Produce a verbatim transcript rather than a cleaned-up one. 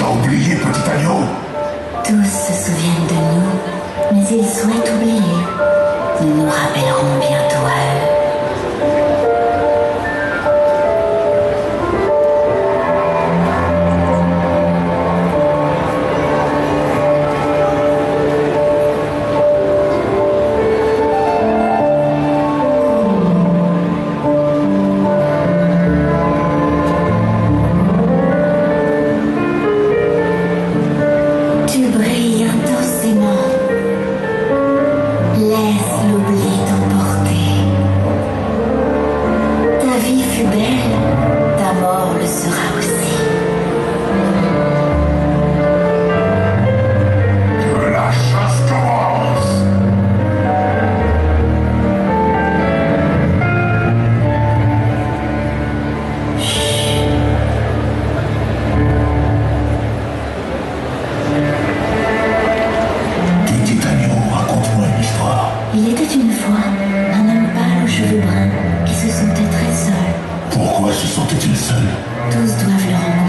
déjà oublié, petit agneau? Tous se souviennent de nous, mais ils souhaitent oublier. Nous nous rappellerons bientôt à eux. Tu brilles intensément. Laisse l'oubli t'emporter. Ta vie fut belle, ta mort le sera aussi. Que la chasse commence! Petit agneau, raconte-moi une histoire. Il était une fois un homme pâle aux cheveux bruns qui se sentait très seul. Pourquoi se sentait-il seul? Tous doivent le rencontrer.